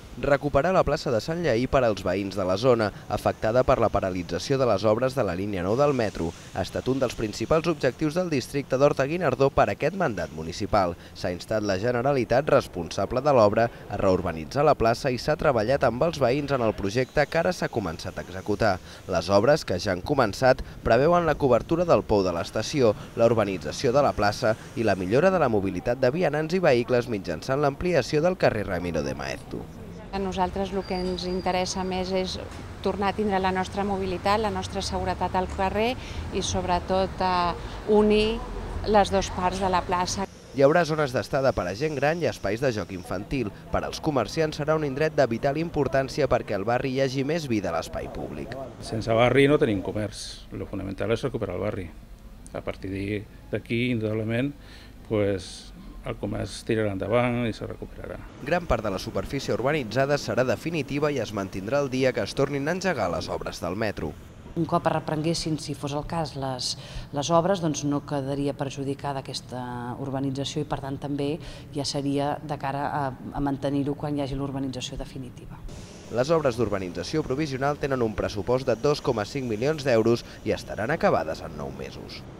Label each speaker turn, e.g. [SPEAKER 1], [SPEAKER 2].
[SPEAKER 1] Recuperar la plaça de Sant Lleí per als veïns de la zona, afectada per la paralització de les obres de la línia 9 del metro. Ha estat un dels principals objectius del districte d'Horta-Guinardó per aquest mandat municipal. S'ha instat la Generalitat responsable de l'obra a reurbanitzar la plaça i s'ha treballat amb els veïns en el projecte que ara s'ha començat a executar. Les obres, que ja han començat, preveuen la cobertura del pou de l'estació, la urbanització de la plaça i la millora de la mobilitat de vianants i vehicles mitjançant l'ampliació del carrer Ramiro de Maeztu.
[SPEAKER 2] A nosaltres el que ens interessa més és tornar a tindre la nostra mobilitat, la nostra seguretat al carrer i sobretot unir les dues parts de la plaça.
[SPEAKER 1] Hi haurà zones d'estada per a gent gran i espais de joc infantil. Per als comerciants serà un indret de vital importància perquè al barri hi hagi més vida a l'espai públic.
[SPEAKER 3] Sense barri no tenim comerç. El fonamental és recuperar el barri. A partir d'aquí, indudablement, el comerç tirarà endavant i se recuperarà.
[SPEAKER 1] Gran part de la superfície urbanitzada serà definitiva i es mantindrà el dia que es tornin a engegar les obres del metro.
[SPEAKER 4] Un cop es reprenguessin, si fos el cas, les obres, doncs no quedaria perjudicada aquesta urbanització i per tant també ja seria de cara a mantenir-ho quan hi hagi l'urbanització definitiva.
[SPEAKER 1] Les obres d'urbanització provisional tenen un pressupost de 2,5 milions d'euros i estaran acabades en 9 mesos.